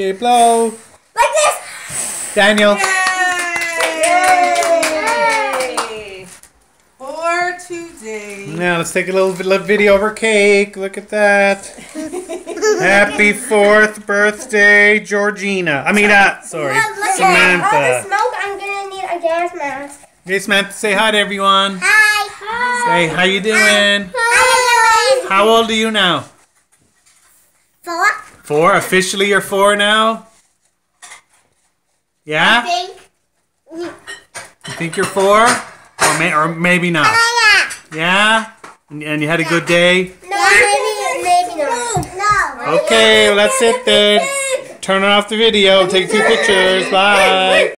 Okay, blow. Like this. Daniel. Yay! For today. Now let's take a little video of her cake. Look at that. Happy 4th birthday, Georgina. Sorry, Look at all the Samantha. smoke. I'm gonna need a gas mask. Hey, Samantha, say hi to everyone. Hi. Hi. Say, how you doing? How you doing? How old are you now? 4. 4? Officially you're 4 now? Yeah? You think you're 4? Or maybe not? Yeah? And you had a good day? No, maybe not. No. Okay, well, that's it then. Turn off the video. Take 2 pictures. Bye.